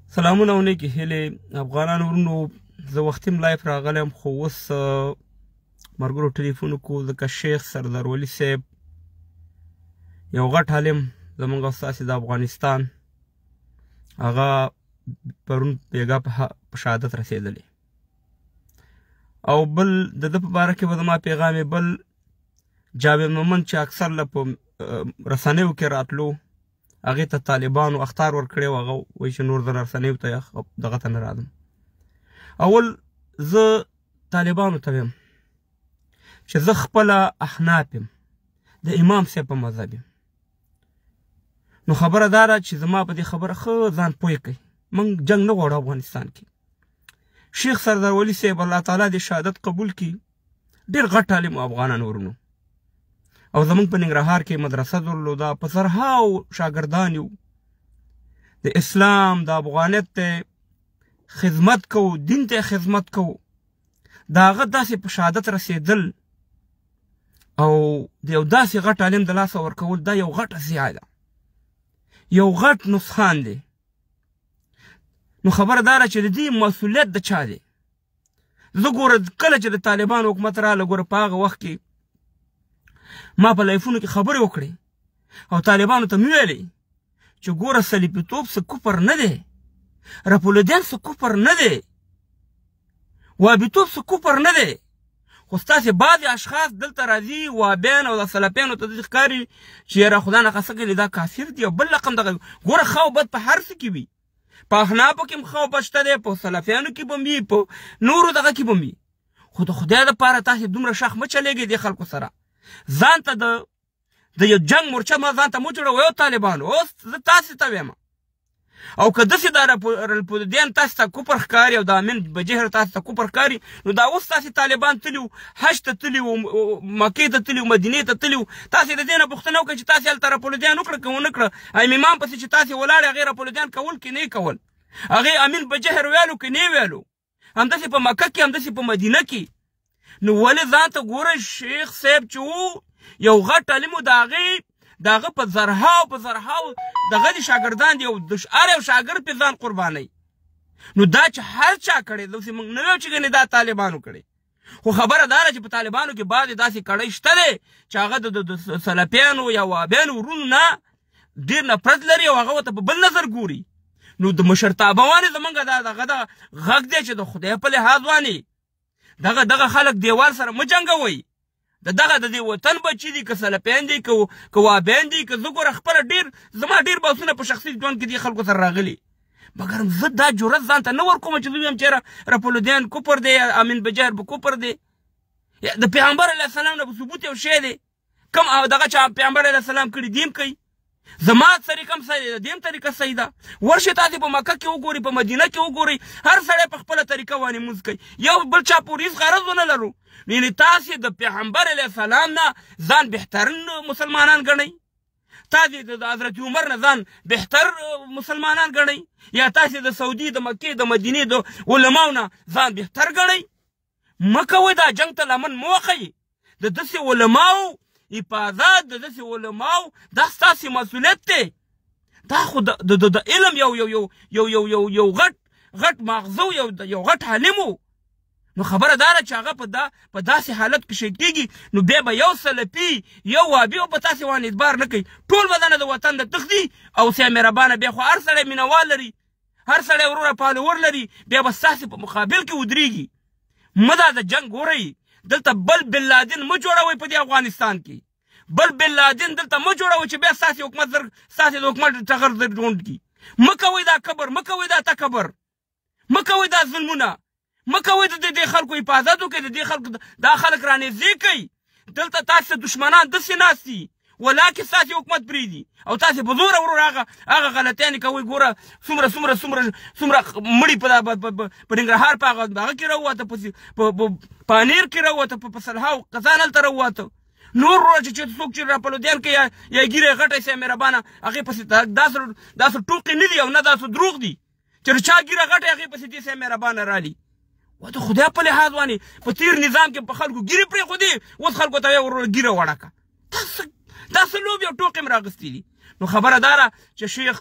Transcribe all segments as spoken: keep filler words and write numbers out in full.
سلامونه او نیکې هیلې افغانانو ورونو، زه وختي م لایف راغلی یم، خو اوس ملګرو ټلیفون وکړو ځکه شیخ سردار ولي صاحب یو غټ عالم زموږ او ستاسې د افغانستان هغه پرون بېګا په شهادت رسېدلی، او بل د ده په باره کې به زما پیغام بل جاوید مومند چې اکثر له په رسنیو کې راتلو هغې ته طالبانو اخطار ورکړی و، هغه وایي چې نور زه رسنیو ته دغه ته نه راځم. اول زه طالبانو ته ویم چې زه خپله احناف یم، د امام صاحب په مذهب یم، نو خبره دا ده چې زما په دې خبره ښه ځان پوه کړئ، موږ جنګ نه غواړو افغانستان کې. شیخ سردار ولي صاحب الله تعالی دې شهادت قبول کړي، ډېر غټ عالم و افغانانو ورونو، او زمونږ په ننګرهار کې مدرسه درلوده، په زرهاو شاګردان یو، د اسلام د افغانیت ته خدمت کوو، دین ته خدمت کوو، د هغه داسې په شهادت رسېدل او د یو داسې غټ عالم د لاسه ورکول دا یو غټه ضیاع ده، یو غټ نقصان دی. نو خبره دا ده چې د دې مسؤلیت د چا دی؟ زه ګوره کله چې د طالبانو حکومت راغله، ګوره په هغه وخت کې ما په لایفونو کې خبرې وکړې او طالبانو ته مې ویلې چې ګوره صلیبیتوب څه کفر نه دی، رپولودیان څه کفر نه دی، وابیتوب څه کفر نه دی، خو ستاسې بعضې اشخاص دلته راځي وابیان او د سلفیانو ته داسې ښکاري چې یاره خدا نه خسته کړي دا کافر دي او بل رقم دغه. ګوره ښه او بد په هر څه کې وي، په احنافو کې هم ښه او بد شته دی، په سلفیانو کې به هم وي، په نورو دغه کې به هم وي، خو د خدای دپاره تاسې دومره شخ مه چلېږئ دې خلکو سره. ځان ته د د یو جنګ مورچه ما ځان ته مه جوړوئ او طالبانو، اوس زه تاسې ته ویم، او که داسې دا رپولودیان تاسې ته کفر ښکاري او د امین بجهر تاسې ته کفر ښکاري، نو دا اوس تاسې طالبان تلي وو، حج ته تلي وو، مکې ته تلي وو، مدینې ته تلي وو، تاسې د دې نه پوښتنه وکړئ چې تاسې هلته رپولودیان وکړه که ونه کړه؟ امام پسې چې تاسې ولاړې هغې رپولودیان کول که نه کول؟ هغې امین بجهر ویلو که نه ویلو؟ همداسې په مکه کې، همداسې په مدینه کې. نو ولې ځان ته ګوره شیخ صاحب چې وو یو غټ عالم و، د هغې د هغه په زرهاو په زرهاو دغه دي شاګردان دي، او هر یو شاګرد پرې ځان قربانوي. نو دا چې هر چا کړی، داسې موږ نه ویو چې ګنې دا طالبانو کړی، خو خبره دا ده چې په طالبانو کې بعضې داسې کړی شته دی چې هغه د سلفیانو یا وهابیانو ورونو نه ډېر نفرت لري او هغه ورته په بل نظر ګوري. نو د مشرتابه وانې زمونږ دا دغه دغه غږ دی چې د خدای په لحاظ وانې دغه دغه خلک دیوال سره مه جنګوئ، د دغه د دې وطن بچي دي، که سلفیان دي که وهابیان دي، که زه ګوره خپله ډېر زما ډېر بحثونه په شخصي ژوند کې دې خلکو سره راغلي، مګر زه دا جرأت ځان ته نه ورکوم چې زه ویم چې رپولودیان کفر دی، امین بجهر به کفر دی. د پیغمبر علیه السلام نه به ثبوت یو شی دی، کوم دغه چې پیغمبر علیه السلام کړي دیم کوي، زما طریقه هم صحیح ده، دیم طریقه صحیح ده. ورشئ تاسې په مکه کې وګورئ، په مدینه کې وګورئ، هر سړی په خپله طریقه باندې لمونځ کوي، یو بل چا پورې هېڅ غرض ونه لرو. یعنې تاسې د پیغمبر علیه السلام نه ځان بهترین مسلمانان ګڼئ، تاسې د حضرت عمر نه ځان بهتر مسلمانان ګڼئ، یا تاسې د سعودي د مکې د مدینې د علماو نه ځان بهتر ګڼئ. مه کوئ دا جنګ ته لمن مه وښئ. د داسې علماو حفاظت، د داسې علماو دا ستاسې مسؤلیت دی. دا خو د علم یو یو یو یو یو یو یو غټ غټ ماغزه یو یو غټ عالم و. نو خبره دا ده چې هغه په دا په داسې حالت کې شي کېږي، نو بیا به یو سلفي یو وهابي به تاسې باندې اعتبار نه کوي، ټول بدنه د وطن د تښتي. او سیا مهربانه بیا خو هر سړی مینوال لري، هر سړی وروره فالوور لري، بیا به ستاسې په مقابل کې ودرېږي. مه دا د جنګ ګورئ، دلته بل بن لادن مه جوړوئ په دې افغانستان کې، بل بن لادن دلته مه جوړوئ چې بیا ستاسې حکومت زر ستاسې د حکومت ټغر در ډونډ کړي. مه کوئ دا کبر، مه کوئ دا تکبر، مه کوئ دا ظلمونه، مه کوئ د دې خلکو حفاظت وکړئ، د دې خلکو دا خلک رانږدې کړئ. دلته تاسې دشمنان داسې ناست دي ولاکې ستاسې حکومت پرېږدي او تاسې په زوره ورور هغه هغه غلطیانې کوئ. ګوره څومره څومره څومره څومره مړي په په ننګرهار په هغه هغه کې راووته، په پانیر کې راووته، په سلهاو قزان هلته راووته. نور ورور چې څوک چې رپولودیان کوي یا ګیره غټه سي مهربانه هغې پسې داسې داسې ټوقې نه دي او نه داسې دروغ دي چې چا ګیره غټه هغې پسې دې سي مهربانه رالي. و د خدای په لحاظ باندې په تیر نظام کې په خلکو ګیرې پرېښودې، اوس خلکو ته یې ورور ګیره وړه کړه. دا څه لوبې او ټوقې م راغستې دي. نو خبره دا ده چې شیخ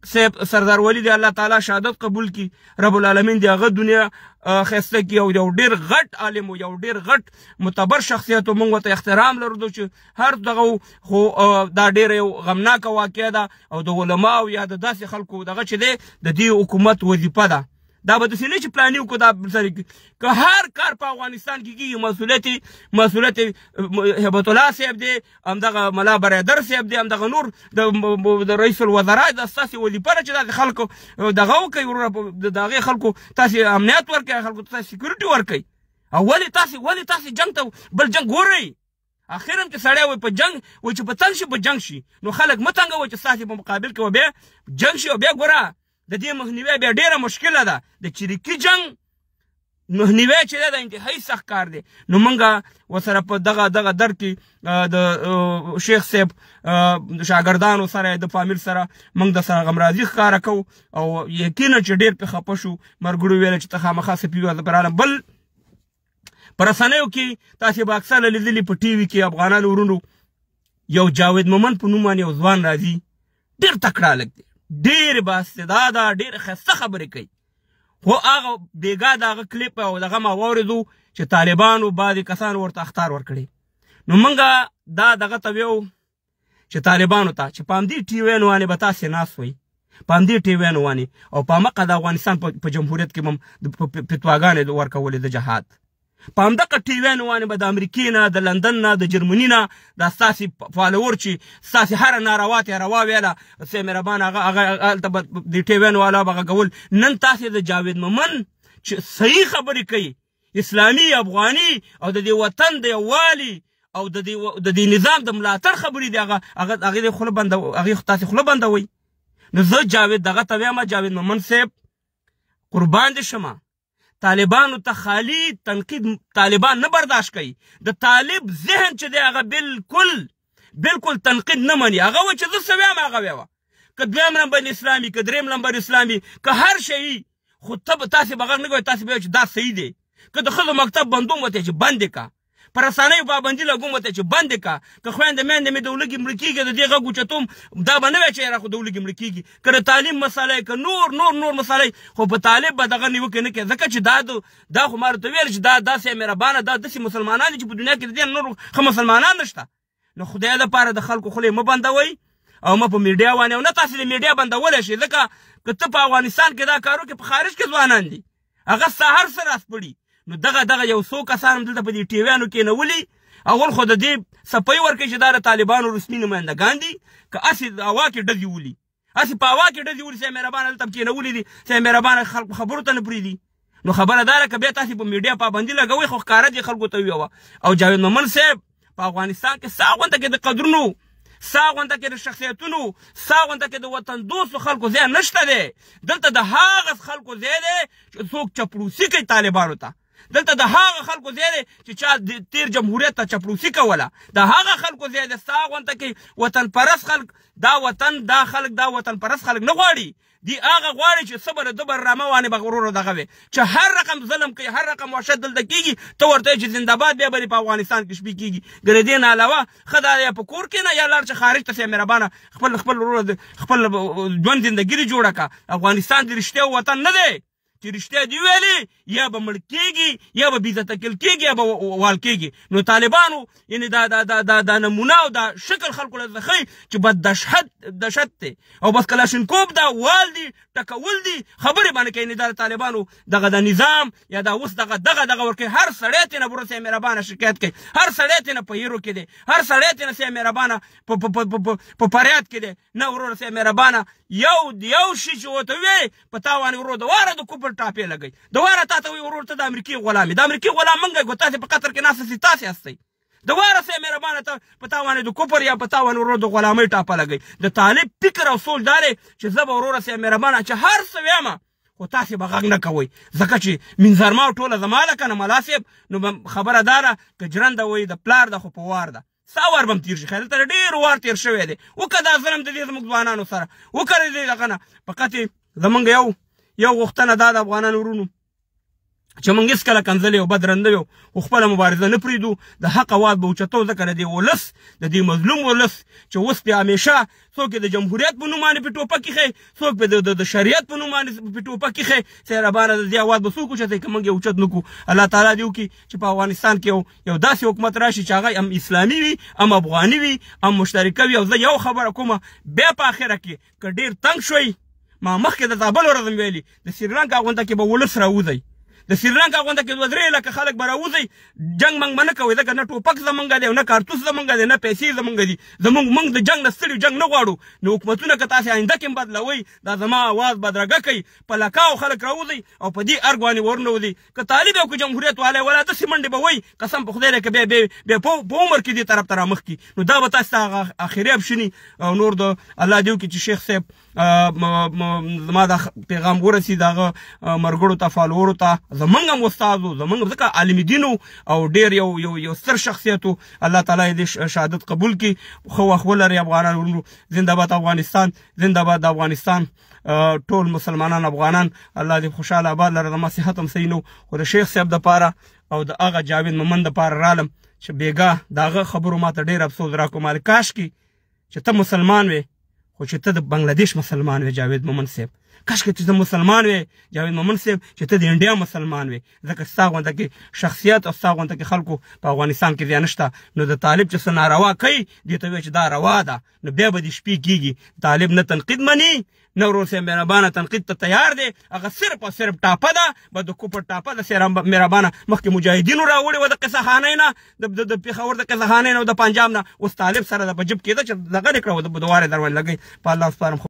صاحب سردار ولی دی الله تعالی شهادت قبول کی رب العالمین دی هغه دنیا خسته کی او یو ډیر غټ عالم او یو ډیر غټ معتبر شخصیت مونږ ته احترام لرو چې هر دغه خو دا ډیر یو غمناک واقعه ده او د علماء او یا د داسې خلکو دغه چې دی د دې حکومت وظیفه ده دا به داسې نه چې پلاني وکړو دا سره که هر کار په افغانستان کې کېږي مسؤلیت مسؤلیت هبت الله صاحب دی همدغه ملا برادر صاحب دی همدغه نور د رئیس الوزرا د ستاسې وظیفه ده چې داسې خلکو دغه وکړئ وروره د هغې خلکو تاسې امنیت ورکړئ خلکو ته تاسې سکیورټي ورکړئ او ولې تاسې ولې تاسې جنګ ته بل جنګ ګورئ اخر هم چې سړی وایي په جنګ وایي چې په تنګ شي په جنګ شي نو خلک مه تنګوئ چې ستاسې په مقابل کې به بیا جنګ شي او بیا ګوره د دې مخنیوی بیا ډیره مشکله ده د چریکي جنګ مخنیوی چې دی دا انتهایي سخت کار دی نو موږ ورسره په دغه دغه در کې د شیخ صاحب د شاګردانو سره د فامیل سره موږ د سره غمرازي ښکاره کوو او یقینا چې ډېر پرې خفه شو مرګرو ویله چې ته خامخا سپي وه پر عالم بل په رسنیو کې تاسې به اکثره لیدلي په ټي وي کې افغانانو ورونو یو جاوید مومن په نوم باندې یو ځوان راځي ډېر تکړه هلک دی ډېر بااستعداده ډېر ښایسته خبرې کوي خو هغه بېګا د هغه کلیپ او دغه ما واورېدو چې طالبانو بعضې کسانو ورته اخطار ورکړی نو موږ دا دغه ته ویو چې طالبانو ته چې په همدې ټي ویانو باندې به تاسې ناست وئ په همدې ټي ویانو باندې او په همغه د افغانستان په جمهوریت کې هم فتواګانې ورکولې د جهاد په همدغه ټي ویانو باندې به د امریکې نه د لندن نه د جرمني نه دا ستاسې فالوور چې ستاسې هره ناروا تېروا ویله سې مهربان هغه هغه هلته به د ټي ویانو والا به غږول نن تاسې د جاوید مومن چې صحیح خبرې کوي اسلامي افغاني او د دې وطن د یووالي او د دې نظام د ملاتړ خبرې دي هغه هغې د خوله بنده هغې تاسې خوله بندوئ نو زه جاوید دغه ته وایم جاوید مومن صاحب قربان دې شمه طالبانو ته خالی تنقید طالبان نه برداشت کوي د طالب ذهن چې دی هغه بالکل بالکل تنقید نه مني هغه وایي چې زه څه وایم هغه ویوه که دویم نمبر اسلامي که دریم نمبر اسلامي که هر شی خو ته به تاسې به غږ نه کوئ تاسې به وایئ چې دا صحیح دی که د ښځو مکتب بندوم ورته چې بند یې که په رسنیو پابندي لګوم ورته چې بند یې که که خویندې میندې مې د ولږې مړه کېږي د دې غږ اوچتوم دا به نه وی چې یاره خو د ولږې مړه کېږي که د تعلیم مسله که نور نور نور مسله خو په طالب به دغه نیوکې نه کوي ځکه چې دا دا خو ما راته ویل چې دا داسې مهربانه دا داسې مسلمانان دي چې په دنیا کې د دې نور ښه مسلمانان نشته نو خدای دپاره د خلکو خولې مه بندوئ او مه په میډیا باندې او نه تاسې د میډیا بندولی شئ ځکه که ته په افغانستان کې دا کار وکړې په خارج کې ځوانان دي هغه ستا هر څه راسپړي نو دغه دغه یو څو کسان هم دلته په دې ټیویانو کېنولي اول خو د دې څپۍ ورکوي چې دا د طالبانو رسمي نمایندګان دي که هسې هوا کې ډزې ولي هسې په هوا کې ډزې ولي صاحب مهربانه دلته هم کېنولي دي صاحب مهربانه خلکو خبرو ته نه پرېږدي نو خبره دا ده که بیا تاسې په میډیا پابندي لګوئ خو ښکاره دې خلکو ته ویوه او جاوید مومن صاحب په افغانستان کې ستا غونته کې د قدرونو ستا غونته کې د شخصیتونو ستا غونته کې د وطن دوستو خلکو ځای نشته دی دلته د هغه خلکو ځای دی چې څوک چپړوسي کوي طالبانو ته دلته د هغه خلکو ځای دی چې چا تیر جمهوریت ته چپړوسي کوله د هغه خلکو ځای دی ستا غونته کې وطن پرست خلک دا وطن دا خلک دا وطن پرست خلک نه غواړي دی هغه غواړي چې صبر دبر رامه وانه به غرور دغه وي چې هر رقم ظلم کوي هر رقم وحشت دلته کیږي ته ورته چې زنده‌باد بیا به په افغانستان کې شپې کیږي ګره دې نه علاوه خدای یا په کور کې نه یا لار چې خارج ته مهربانه خپل خپل ورور خپل ژوند زندګي جوړه کا افغانستان د رښتیا وطن نه دی چې رښتیا دي ویلي یا به مړ کېږي یا به بېعزته کل کېږي یا به وال کېږي نو طالبانو یعنې دا دا دا دا دا نمونه او دا شکل خلکو له ښیي چې بد دهشت دهشت دی او بس کلاشینکوف دا وال دي ټکول دي خبرې باندې کوي دا د طالبانو دغه د نظام یا دا اوس دغه دغه دغه ورکوي هر سړی ترېنه وروره صاحب مهربانه شکایت کوي هر سړی ترېنه په هیرو کې دی هر سړی ترېنه صاحب مهربانه په فریاد کې دی نه وروره صاحب مهربانه یو یو شي چې ورته ووایې په تا باندې ورور د واره د کوپر ټاپې لګئ د واره تا ته وایي ورور ته د امریکې غلام یې د امریکې غلام موږ یو تاسې په قطر کې ناست هستئ تاسې هستئ د واره صاحب مهربانه ته په تا باندې د کوپر یا په تا باندې ورور د غلامۍ ټاپه لګئ د طالب فکر او سوچ دا دی چې زه به وروره صاحب مهربانه چې هر څه ویمه خو تاسې به غږ نه کوئ ځکه چې منظرما ټوله زما ده که نه ملا صاحب نو خبره دا ده که جرنده وایي د پلار ده خو په وار ده ستا وار به هم تېر شي خیر دلته ډېر وار تېر شوی دی وکړه دا ظلم د دې زموږ ځوانانو سره وکړه دې دغه نه فقط یې زموږ یو یو غوښتنه دا د افغانانو ورونو چې موږ هېڅکله کنځلې او بد رنده یو خو خپله مبارزه نه پرېږدو د حق اواز به اوچتو ځکه د دې ولس د دې مظلوم ولس چې اوس پې همیشه څوک د جمهوریت په نوم باندې پې ټوپک ایښی څوک پې د شریعت په نوم باندې پې ټوپک ایښی سهربانه د دې اواز به څوک اوچتوي که موږ یې اوچت نه کړو الله تعالی دې وکړي چې په افغانستان کې یو داسې حکومت راشي چې هغه هم اسلامي وي هم افغاني وي هم مشترکه وي او زه یو خبره کومه بیا په اخره کې که ډېر تنګ شوئ ما مخکې د تا بل ورځ مې ویلي د سریلانکا غونډه کې به ولس راوځئ د سریلانکا غونډه کې دوه درې لکه خلک به راوځئ جنګ موږ به نه کوئ ځکه نه ټوپک زمونږ دی او نه کارتوس زمونږ دی نه پیسې زمونږ دي زمونږ موږ د جنګ نه ستړي جنګ نه غواړو نو حکومتونه که تاسې آینده کې هم بدلوئ دا زما اواز بدرګه کوي په لکاو خلک راوځئ او په دې ارګ باندې ورنوځئ که طالب او که جمهوریت والی ولا داسې منډې به وایي قسم په خدای دی که بیا بیا په عمر کې دې طرف ته رامخ کړي نو دا به تاسې ته هغه اخري ابشني او نور د الله دې وکړي چې شیخ صاحب زما دا پیغام ورسېد هغه ملګرو ته فالوورو ته زمونږ هم استاد و زمونږ ځکه عالم دین او ډېر یو یو یو ستر شخصیت و الله تعالی یې دې شهادت قبول کړي ښه وخت ولرئ افغانان ورونو زنده باد افغانستان زنده باد افغانستان ټول مسلمانان افغانان الله دې خوشحاله آباد لره زما صحت هم صحیح نه خو د شیخ صاحب دپاره او د هغه جاوید مومند دپاره رالم چې بېګاه د هغه خبرو ما ته ډېر افسوس راکړو ما کاشکې چې ته مسلمان وې خو چې ته د بنګلادیش مسلمان وې جاوید مومند صاحب کاشکې چې ته مسلمان وې جاوید مومند صاحب چې ته د انډیا مسلمان وې ځکه ستا غونډه کې شخصیت او ستا غونډه کې خلکو په افغانستان کې ځای نشته نو د طالب چې څه ناروا کوي دې ته وایي چې دا روا ده نو بیا به دې شپې کېږي طالب نه تنقید مني نه ورور صاحب مهربانه تنقید ته تیار دی هغه صرف او صرف ټاپه ده به د کوپر ټاپه د مهربانه مخکې مجاهدینو راوړې وه د قصه خانۍ نه د پېښور د قصه خانۍ نه او د پنجاب نه اوس طالب سره د په جب کېده چې دغه دې کړه د وارې در باندې لګوي په الله سپارم